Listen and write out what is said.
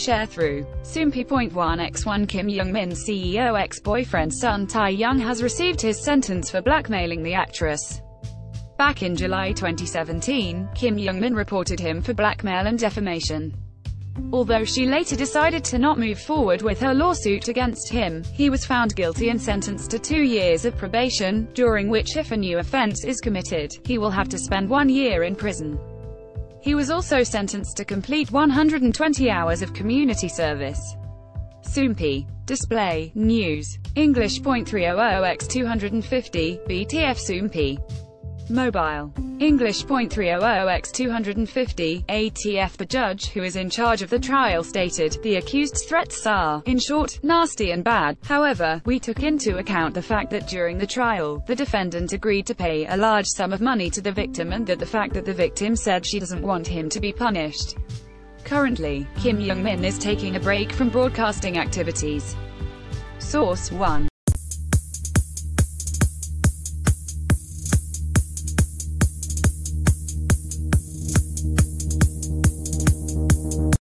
Sharethrough. Soompi.1x1 Kim Young-min's CEO ex-boyfriend Son Tae Young has received his sentence for blackmailing the actress. Back in July 2017, Kim Young-min reported him for blackmail and defamation. Although she later decided to not move forward with her lawsuit against him, he was found guilty and sentenced to 2 years of probation, during which, if a new offense is committed, he will have to spend 1 year in prison. He was also sentenced to complete 120 hours of community service. Soompi. Display. News. English.300x250, BTF Soompi. Mobile. English.300x250, ATF. The judge, who is in charge of the trial, stated, "The accused's threats are, in short, nasty and bad. However, we took into account the fact that during the trial, the defendant agreed to pay a large sum of money to the victim and that the fact that the victim said she doesn't want him to be punished." Currently, Kim Young-min is taking a break from broadcasting activities. Source 1.